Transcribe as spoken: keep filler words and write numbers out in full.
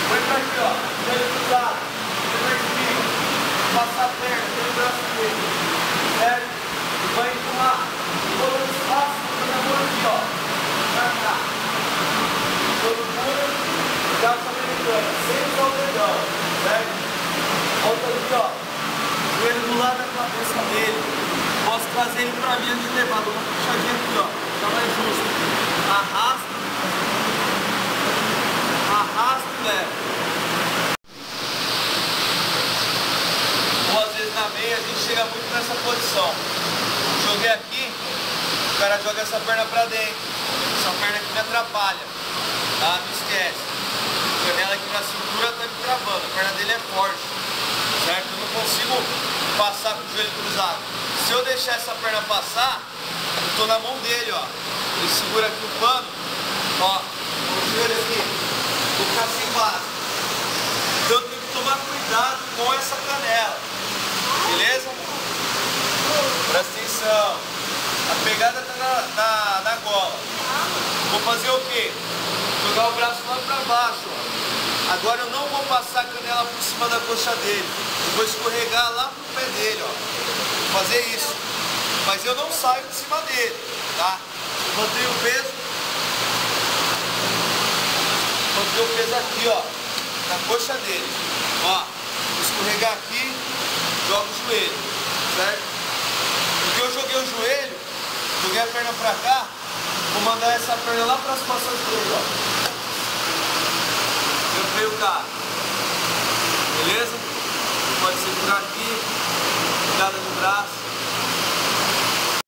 Põe pra aqui, ó. Joelho cruzado. Põe pra espinha. Passa a perna, põe o braço dele. Certo? E vai empurrar. Todo o espaço, põe a mão aqui, ó. Pra cá. Todo mundo. Braço americano. Sem usar o dedão. Certo? Volta aqui, ó. Joelho do lado da cabeça dele. Posso trazer ele pra mim antes de levar. Dou uma puxadinha aqui, ó. Fica mais justo. Arrasta. Arrasta e leva. Ou às vezes na meia a gente chega muito nessa posição. Joguei aqui, o cara joga essa perna pra dentro. Essa perna aqui me atrapalha. Tá? Não esquece. A canela aqui na cintura tá me travando. A perna dele é forte. Certo? Eu não consigo passar com o joelho cruzado. Se eu deixar essa perna passar, eu tô na mão dele, ó. Ele segura aqui o pano, ó. O joelho aqui. Vou ficar sem base. Então eu tenho que tomar cuidado com essa canela. Beleza? Presta atenção. A pegada tá na, na, na gola. Vou fazer o quê? Jogar o braço lá pra baixo, ó. Agora eu não vou passar a canela por cima da coxa dele. Eu vou escorregar lá pro pé dele, ó. Vou fazer isso. Mas eu não saio de cima dele, tá? Eu mantenho o peso. Mantenho o peso aqui, ó. Na coxa dele. Ó. Vou escorregar aqui. Jogo o joelho. Certo? Porque eu joguei o joelho. Joguei a perna pra cá. Vou mandar essa perna lá para as costas dele, ó. Eu freio o carro. Beleza? Pode segurar aqui, cuidado no braço.